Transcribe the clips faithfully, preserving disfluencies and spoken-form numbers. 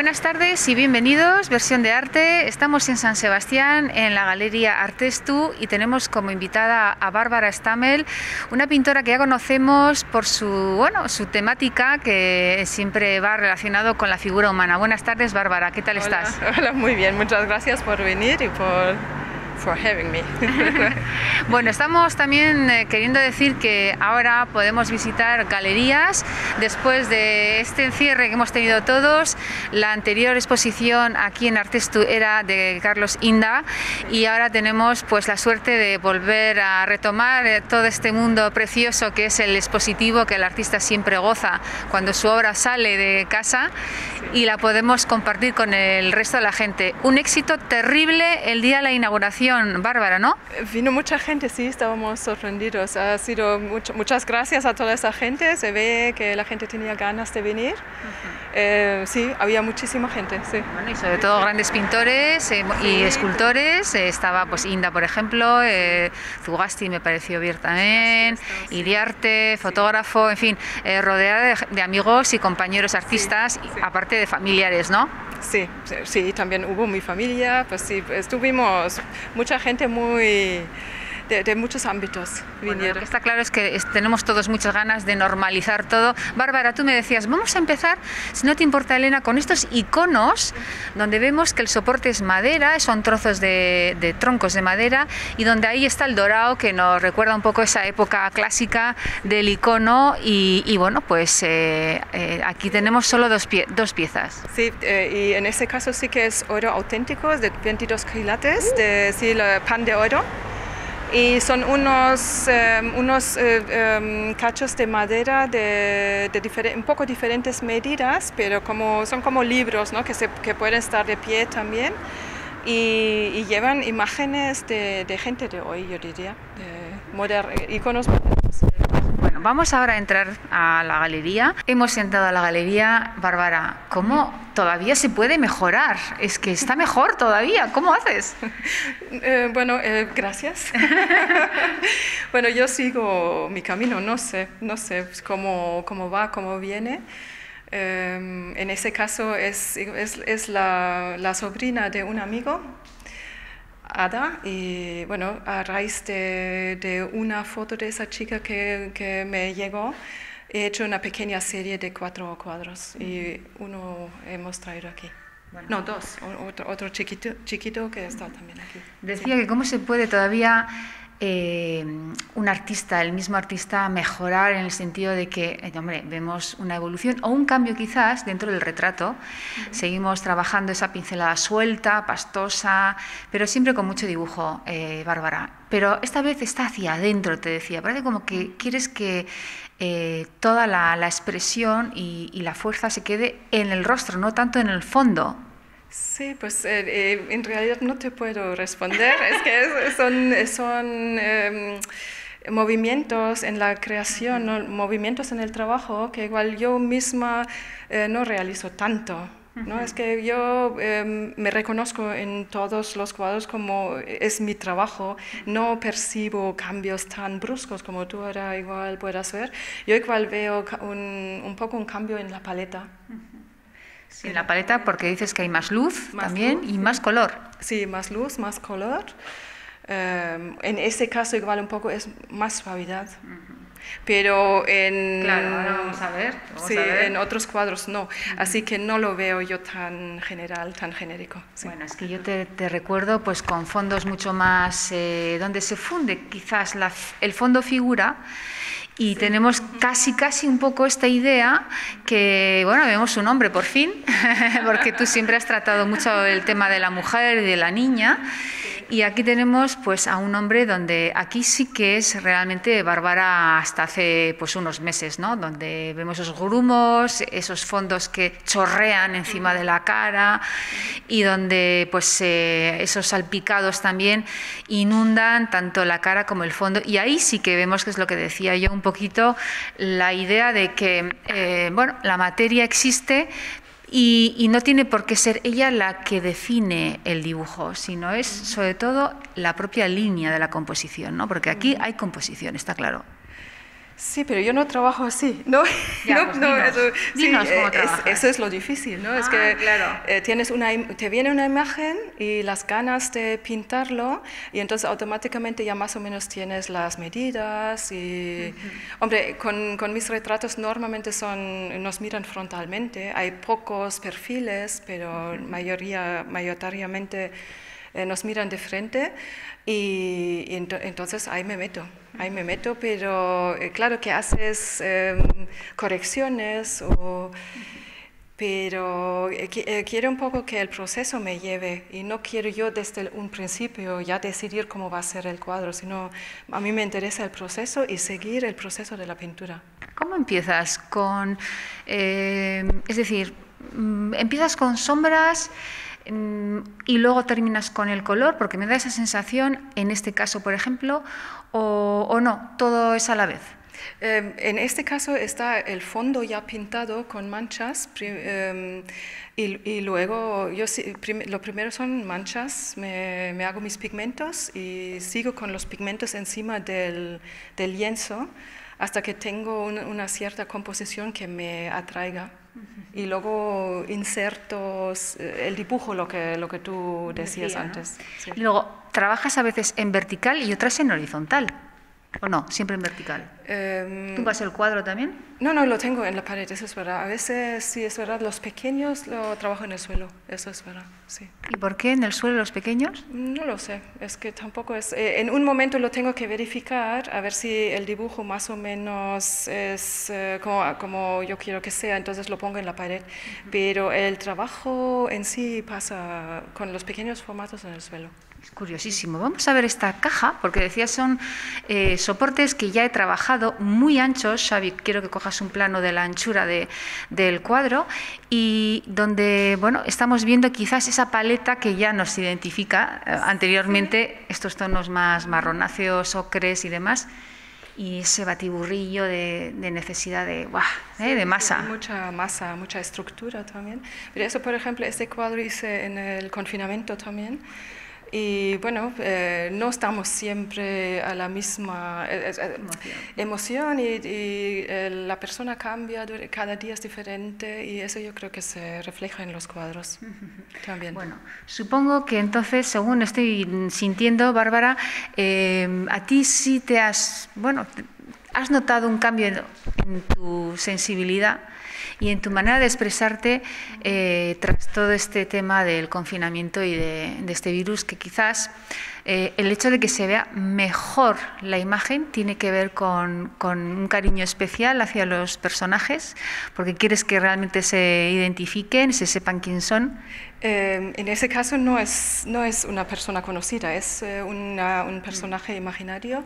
Buenas tardes y bienvenidos, versión de arte. Estamos en San Sebastián, en la Galería Artestu, y tenemos como invitada a Bárbara Stamel, una pintora que ya conocemos por su, bueno, su temática, que siempre va relacionado con la figura humana. Buenas tardes, Bárbara, ¿qué tal Hola. estás? Hola, muy bien, muchas gracias por venir y por... for having me. Bueno, estamos también eh, queriendo decir que ahora podemos visitar galerías después de este encierre que hemos tenido todos. La anterior exposición aquí en Artestu era de Carlos Inda y ahora tenemos pues la suerte de volver a retomar eh, todo este mundo precioso que es el expositivo, que el artista siempre goza cuando su obra sale de casa y la podemos compartir con el resto de la gente. Un éxito terrible el día de la inauguración, Bárbara, ¿no? Vino mucha gente, sí, estábamos sorprendidos. Ha sido mucho, muchas gracias a toda esa gente. Se ve que la gente tenía ganas de venir. Uh-huh. eh, sí, había muchísima gente, sí. Bueno, y sobre todo grandes pintores eh, sí. y escultores. Eh, estaba pues Inda, por ejemplo, eh, Zugasti me pareció bien también, sí, sí. Iriarte, fotógrafo, en fin, eh, rodeada de, de amigos y compañeros artistas, sí, sí. aparte de familiares, ¿no? Sí, sí, también hubo mi familia, pues sí, estuvimos mucha gente muy de, de muchos ámbitos vinieron. Bueno, lo que está claro es que tenemos todos muchas ganas de normalizar todo. Bárbara, tú me decías, vamos a empezar, si no te importa, Elena, con estos iconos donde vemos que el soporte es madera, son trozos de, de troncos de madera, y donde ahí está el dorado, que nos recuerda un poco esa época clásica del icono, y, y bueno, pues eh, eh, aquí tenemos solo dos, pie, dos piezas. Sí, eh, y en este caso sí que es oro auténtico, de veintidós quilates, de sí, el pan de oro. Y son unos, um, unos uh, um, cachos de madera de, de un poco diferentes medidas, pero como, son como libros, ¿no? que, se, que pueden estar de pie también. Y, y llevan imágenes de, de gente de hoy, yo diría, de moder, iconos modernos. Bueno, vamos ahora a entrar a la galería. Hemos entrado a la galería. Bárbara, ¿cómo todavía se puede mejorar? Es que está mejor todavía. ¿Cómo haces? Eh, bueno, eh, gracias. Bueno, yo sigo mi camino, no sé, no sé cómo, cómo va, cómo viene. Eh, en ese caso es, es, es la, la sobrina de un amigo, Ada, y bueno, a raíz de, de una foto de esa chica que, que me llegó, he hecho una pequeña serie de cuatro cuadros y uno hemos traído aquí. Bueno. No, dos, otro, otro chiquito, chiquito que está también aquí. Decía sí. que cómo se puede todavía eh, un artista, el mismo artista, mejorar en el sentido de que, eh, hombre, vemos una evolución o un cambio quizás dentro del retrato. Uh-huh. Seguimos trabajando esa pincelada suelta, pastosa, pero siempre con mucho dibujo, eh, Bárbara. Pero esta vez está hacia adentro, te decía. Parece como que quieres que eh, toda la, la expresión y, y la fuerza se quede en el rostro, no tanto en el fondo. Sí, pues eh, eh, en realidad no te puedo responder. Es que es, son, son eh, movimientos en la creación, ¿no? Movimientos en el trabajo que igual yo misma eh, no realizo tanto. ¿No? Uh-huh. Es que yo eh, me reconozco en todos los cuadros como es mi trabajo, no percibo cambios tan bruscos como tú ahora igual puedas ver. Yo igual veo un, un poco un cambio en la paleta. Uh-huh. Sí, en la paleta, porque dices que hay más luz más también luz, y sí. más color. Sí, más luz, más color. Um, en ese caso igual un poco es más suavidad. Uh-huh. Pero en, claro, ahora vamos a ver, vamos sí, a ver. En otros cuadros no, uh-huh. Así que no lo veo yo tan general, tan genérico. Sí. Bueno, es que yo te, te recuerdo pues con fondos mucho más, eh, donde se funde quizás la, el fondo figura. Y sí. Tenemos casi, casi un poco esta idea que, bueno, vemos un hombre por fin, porque tú siempre has tratado mucho el tema de la mujer y de la niña. Y aquí tenemos pues a un hombre donde aquí sí que es realmente Bárbara hasta hace pues unos meses, ¿no? Donde vemos esos grumos, esos fondos que chorrean encima de la cara y donde pues eh, esos salpicados también inundan tanto la cara como el fondo. Y ahí sí que vemos, que es lo que decía yo un poquito, la idea de que eh, bueno, la materia existe. Y, y no tiene por qué ser ella la que define el dibujo, sino es sobre todo la propia línea de la composición, ¿no? Porque aquí hay composición, está claro. Sí, pero yo no trabajo así, ¿no? Ya, no, pues no, dinos, eso, dinos sí, cómo es- trabajas. eso es lo difícil, ¿no? Es Ah, que claro. eh, tienes una, im- te viene una imagen y las ganas de pintarlo y entonces automáticamente ya más o menos tienes las medidas y, hombre, con, con mis retratos normalmente son, nos miran frontalmente, hay pocos perfiles, pero mayoría, mayoritariamente eh, nos miran de frente y, y ento- entonces ahí me meto, ahí me meto, pero eh, claro que haces em, correcciones, o, pero eh, qui- eh, quiero un poco que el proceso me lleve y no quiero yo desde el- un principio ya decidir cómo va a ser el cuadro, sino a mí me interesa el proceso y seguir el proceso de la pintura. ¿Cómo empiezas? Con, eh, es decir, mm, empiezas con sombras mm, y luego terminas con el color, porque me da esa sensación, en este caso, por ejemplo, o, o no, todo es a la vez. Eh, en este caso está el fondo ya pintado con manchas pri- eh, y, y luego yo sí- prim- lo primero son manchas, me, me hago mis pigmentos y sigo con los pigmentos encima del, del lienzo hasta que tengo un- una cierta composición que me atraiga. Y luego insertos, eh, el dibujo, lo que, lo que tú decías Decía, ¿no? antes. Sí. Y luego, trabajas a veces en vertical y otras en horizontal. ¿O no? Siempre en vertical. Em, ¿Tumbas el cuadro también? No, no, lo tengo en la pared, eso es verdad. A veces, sí, es verdad, los pequeños lo trabajo en el suelo, eso es verdad, sí. ¿Y por qué en el suelo los pequeños? No lo sé, es que tampoco es... eh, en un momento lo tengo que verificar, a ver si el dibujo más o menos es eh, como, como yo quiero que sea, entonces lo pongo en la pared. Pero el trabajo en sí pasa con los pequeños formatos en el suelo. Es curiosísimo. Vamos a ver esta caja, porque decías son eh, soportes que ya he trabajado muy anchos. Xavi, quiero que cojas un plano de la anchura de, del cuadro y donde, bueno, estamos viendo quizás esa paleta que ya nos identifica eh, anteriormente, estos tonos más marronáceos, ocres y demás, y ese batiburrillo de, de necesidad de, ¡buah!, ¿eh? de masa. Sí, mucha masa, mucha estructura también. Pero eso, por ejemplo, este cuadro hice en el confinamiento también. Y bueno, eh, no estamos siempre a la misma eh, eh, Emoción. emoción y, y, eh, la persona cambia, dur- cada día es diferente y eso yo creo que se refleja en los cuadros también. Bueno, supongo que entonces, según estoy sintiendo, Bárbara, eh, a ti sí te has, bueno, te- has notado un cambio en, en tu sensibilidad y en tu manera de expresarte eh, tras todo este tema del confinamiento y de, de este virus, que quizás eh, el hecho de que se vea mejor la imagen tiene que ver con, con un cariño especial hacia los personajes, porque quieres que realmente se identifiquen, se sepan quién son. Eh, en ese caso no es, no es una persona conocida, es eh, una- un personaje imaginario.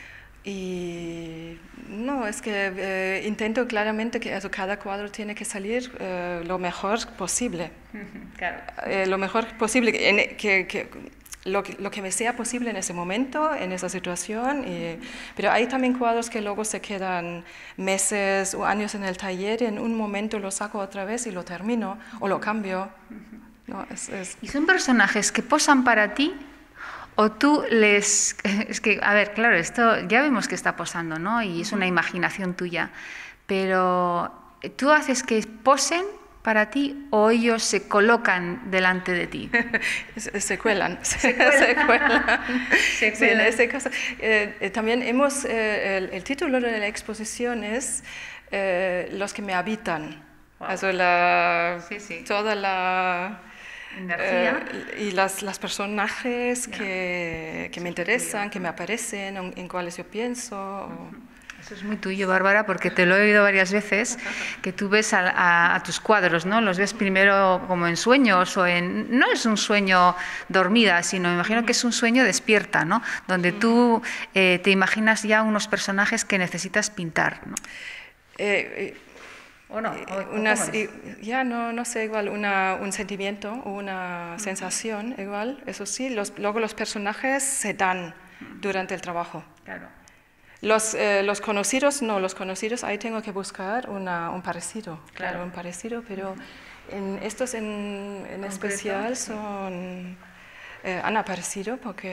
Y no, es que eh, intento claramente que also, cada cuadro tiene que salir eh, lo mejor posible. Claro. Eh, lo mejor posible, que, en- que, que- lo, que lo que me sea posible en ese momento, en esa situación. Y- pero hay también cuadros que luego se quedan meses o años en el taller y en un momento lo saco otra vez y lo termino o lo cambio. No, es, es- ¿Y son personajes que posan para ti o tú les... Es que, a ver, claro, esto ya vemos que está posando, ¿no? Y es una imaginación tuya, pero ¿tú haces que posen para ti o ellos se colocan delante de ti? Se, se cuelan, se, se cuelan. Se Sí, en cuelan. ese caso. Eh, eh, también hemos, eh, el, el título de la exposición es eh, Los que me habitan. Wow. Also la, Sí, sí. toda la... Energía. eh, y las, las personajes que, que me interesan, tuyo. que me aparecen, en, en cuáles yo pienso. o- Eso es muy tuyo, Bárbara, porque te lo he oído varias veces, que tú ves a, a- a tus cuadros, ¿no? Los ves primero como en sueños o en... No es un sueño dormida, sino me imagino que es un sueño despierta, ¿no? Donde tú eh, te imaginas ya unos personajes que necesitas pintar, ¿no? eh, eh, ¿O no? Eh, unas- y- ya no, no sé, igual una, un sentimiento o una sensación, igual, eso sí. Los, luego los personajes se dan durante el trabajo. Claro. Los, eh, los conocidos, no, los conocidos, ahí tengo que buscar una, un parecido, claro, Claro. un parecido, pero en, estos en, en especial son, eh, han aparecido porque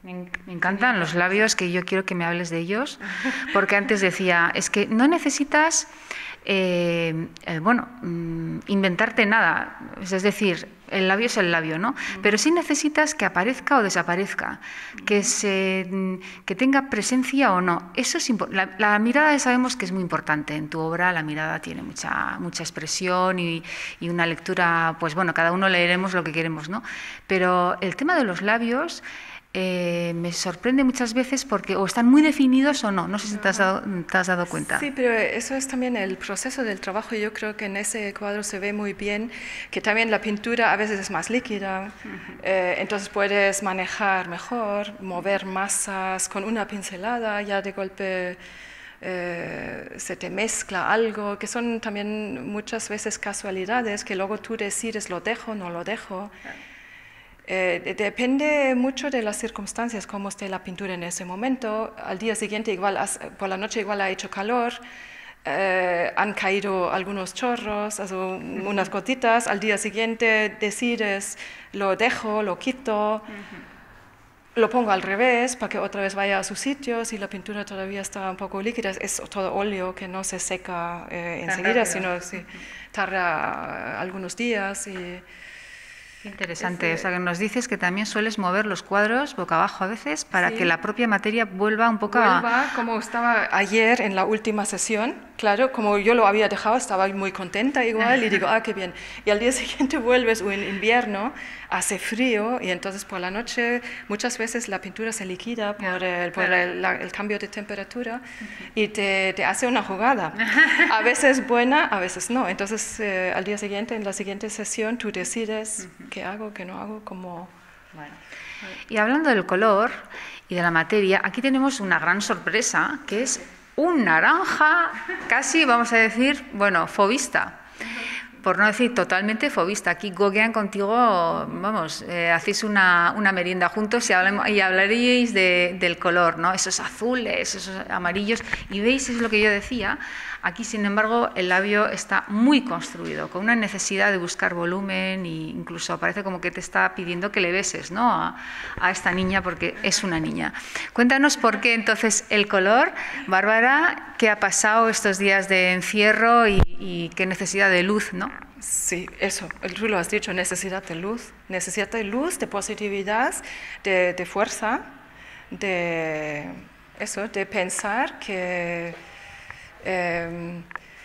Me encantan los labios, que yo quiero que me hables de ellos, porque antes decía, es que no necesitas, eh, eh, bueno, mm, inventarte nada, es decir, el labio es el labio, ¿no? Pero sí necesitas que aparezca o desaparezca, que, se, que tenga presencia o no. Eso es la, la mirada sabemos que es muy importante. En tu obra la mirada tiene mucha, mucha expresión y, y una lectura, pues bueno, cada uno leeremos lo que queremos, ¿no? Pero el tema de los labios... Eh, me sorprende muchas veces porque o están muy definidos o no. No sé si te has dado, te has dado cuenta. Sí, pero eso es también el proceso del trabajo. Yo creo que en ese cuadro se ve muy bien que también la pintura a veces es más líquida, uh-huh. eh, entonces puedes manejar mejor, mover masas con una pincelada, ya de golpe eh, se te mezcla algo, que son también muchas veces casualidades que luego tú decides lo dejo, no lo dejo. Eh, depende mucho de las circunstancias, cómo esté la pintura en ese momento. Al día siguiente, igual, por la noche igual ha hecho calor, eh, han caído algunos chorros, also, unas gotitas. Al día siguiente decides, lo dejo, lo quito, uh-huh. lo pongo al revés para que otra vez vaya a su sitio. Si la pintura todavía está un poco líquida, es todo óleo que no se seca eh, enseguida, sino si uh-huh. tarda algunos días. Y, interesante, o sea que nos dices que también sueles mover los cuadros boca abajo a veces para sí. que la propia materia vuelva un poco vuelva, a... como estaba ayer en la última sesión, claro, como yo lo había dejado, estaba muy contenta igual y digo, ah, qué bien. Y al día siguiente vuelves o en invierno, hace frío y entonces por la noche muchas veces la pintura se liquida por, yeah, el, por claro. el, la, el cambio de temperatura uh-huh. y te, te hace una jugada. A veces buena, a veces no. Entonces eh, al día siguiente, en la siguiente sesión, tú decides uh-huh. qué hago, qué no hago, como... Bueno. Y hablando del color y de la materia, aquí tenemos una gran sorpresa, que es un naranja casi, vamos a decir, bueno, fovista. Por no decir totalmente fovista. Aquí goguean contigo, vamos, eh, hacéis una, una merienda juntos y, hablemos, y hablaríais de, del color, ¿no? Esos azules, esos amarillos. Y veis, es lo que yo decía, aquí sin embargo el labio está muy construido, con una necesidad de buscar volumen e incluso parece como que te está pidiendo que le beses, ¿no? a, a esta niña porque es una niña. Cuéntanos por qué entonces el color, Bárbara, qué ha pasado estos días de encierro y, y qué necesidad de luz, ¿no? Sí, eso, tú lo has dicho, necesidad de luz, necesidad de luz, de positividad, de, de fuerza, de eso, de pensar que... Eh,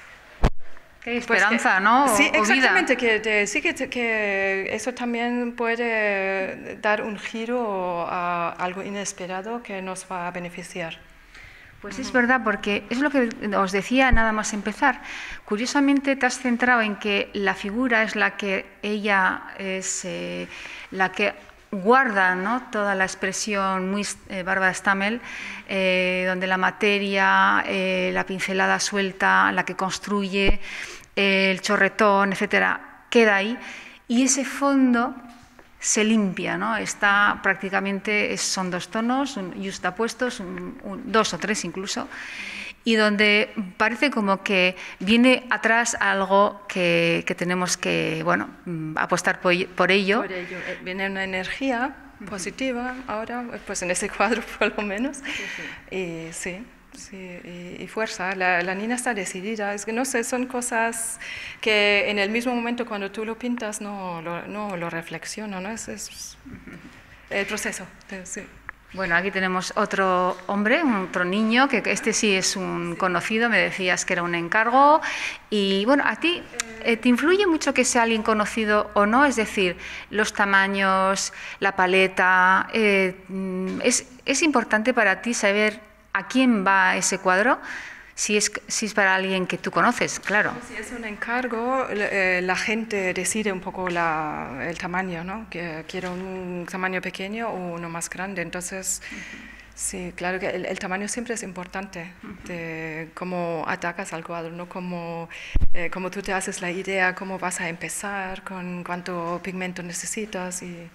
Qué esperanza, pues que, ¿no? Sí, o exactamente, vida. Que, de, sí que, que eso también puede dar un giro a algo inesperado que nos va a beneficiar. Pues es verdad, porque es lo que os decía nada más empezar. Curiosamente te has centrado en que la figura es la que ella es eh, la que guarda, ¿no? Toda la expresión muy eh, Bárbara Stammel, eh, donde la materia, eh, la pincelada suelta, la que construye, eh, el chorretón, etcétera, queda ahí y ese fondo se limpia, ¿no? Está prácticamente, son dos tonos, un, yuxtapuestos, un, un, dos o tres incluso, y donde parece como que viene atrás algo que, que tenemos que, bueno, apostar por, por ello. Por ello, viene una energía positiva ahora, pues en ese cuadro por lo menos, sí, sí. y sí. Sí, y, y fuerza, la, la niña está decidida, es que no sé, son cosas que en el mismo momento cuando tú lo pintas no lo, no lo reflexiono, ¿no? Es, es el proceso, sí. Bueno, aquí tenemos otro hombre, otro niño, que este sí es un sí. conocido, me decías que era un encargo, y bueno, ¿a ti eh, te influye mucho que sea alguien conocido o no? Es decir, los tamaños, la paleta, eh, es, es importante para ti saber ¿a quién va ese cuadro? Si es, si es para alguien que tú conoces, claro. Si es un encargo, eh, la gente decide un poco la, el tamaño, ¿no? Que quiero un tamaño pequeño o uno más grande. Entonces, uh-huh. sí, claro que el, el tamaño siempre es importante, uh-huh. de cómo atacas al cuadro, ¿no? Cómo, eh, cómo tú te haces la idea, cómo vas a empezar, con cuánto pigmento necesitas y...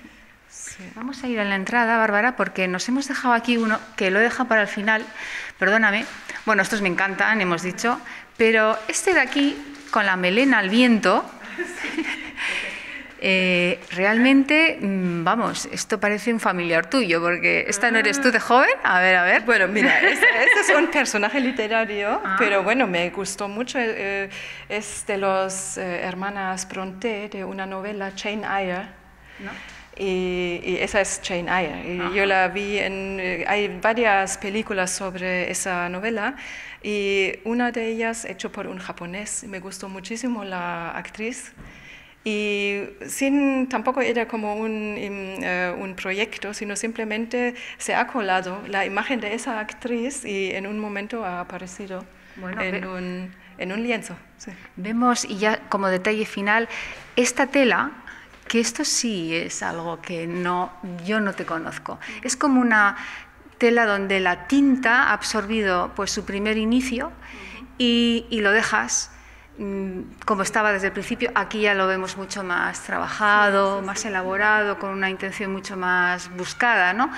Sí. Vamos a ir a la entrada, Bárbara, porque nos hemos dejado aquí uno que lo he dejado para el final, perdóname. Bueno, estos me encantan, hemos dicho, pero este de aquí, con la melena al viento, Eh, realmente, vamos, esto parece un familiar tuyo, porque esta no eres tú de joven. A ver, a ver. Bueno, mira, este, este es un personaje literario, ah. pero bueno, me gustó mucho. Eh, es de los eh, hermanas Brontë, de una novela, Jane Eyre. ¿No? Y, y esa es Jane Eyre. Y yo la vi en... Hay varias películas sobre esa novela y una de ellas hecha por un japonés. Me gustó muchísimo la actriz. Y sin, tampoco era como un, uh, un proyecto, sino simplemente se ha colado la imagen de esa actriz y en un momento ha aparecido bueno, en, un, en un lienzo. Sí. Vemos, y ya como detalle final, esta tela, que esto sí es algo que no, yo no te conozco. Es como una tela donde la tinta ha absorbido pues, su primer inicio y, y lo dejas como estaba desde el principio. Aquí ya lo vemos mucho más trabajado, sí, sí, más sí. elaborado, con una intención mucho más buscada, ¿no?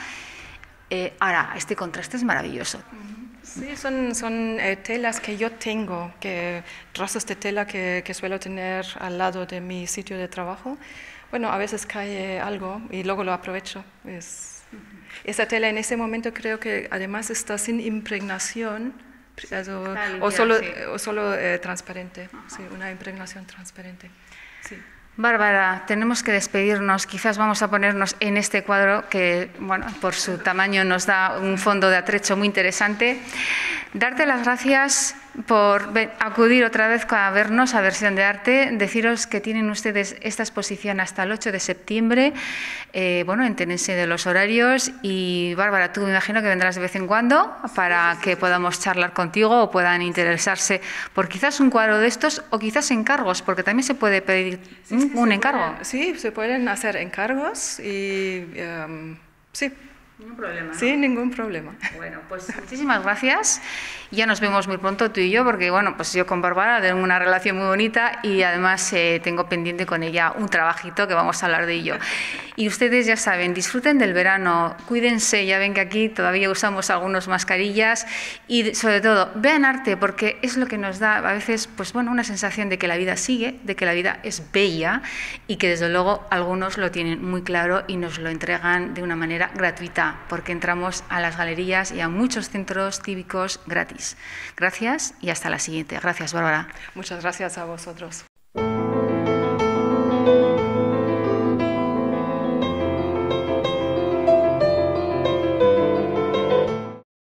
Eh, ahora, este contraste es maravilloso. Sí, son, son eh, telas que yo tengo, que, trozos de tela que, que suelo tener al lado de mi sitio de trabajo. Bueno, a veces cae algo y luego lo aprovecho. Es, uh-huh. Esa tela en ese momento creo que además está sin impregnación, Also, limpia, o solo, sí. o solo eh, transparente, sí, una impregnación transparente. Sí. Bárbara, tenemos que despedirnos. Quizás vamos a ponernos en este cuadro que, bueno, por su tamaño nos da un fondo de atrecho muy interesante. Darte las gracias por acudir otra vez a vernos a Versión de Arte. Deciros que tienen ustedes esta exposición hasta el ocho de septiembre. Eh, bueno, entérense de los horarios. Y Bárbara, tú me imagino que vendrás de vez en cuando para que podamos charlar contigo o puedan interesarse por quizás un cuadro de estos o quizás encargos, porque también se puede pedir sí, sí, un se encargo. Pueden, sí, se pueden hacer encargos y um, sí. Ningún problema, ¿no? Sí, ningún problema. Bueno, pues muchísimas gracias. Ya nos vemos muy pronto tú y yo, porque bueno, pues yo con Bárbara tengo una relación muy bonita y además eh, tengo pendiente con ella un trabajito que vamos a hablar de ello. Y ustedes ya saben, disfruten del verano, cuídense, ya ven que aquí todavía usamos algunas mascarillas y sobre todo vean arte, porque es lo que nos da a veces pues bueno, una sensación de que la vida sigue, de que la vida es bella y que desde luego algunos lo tienen muy claro y nos lo entregan de una manera gratuita, porque entramos a las galerías y a muchos centros cívicos gratis. Gracias y hasta la siguiente. Gracias, Bárbara. Muchas gracias a vosotros.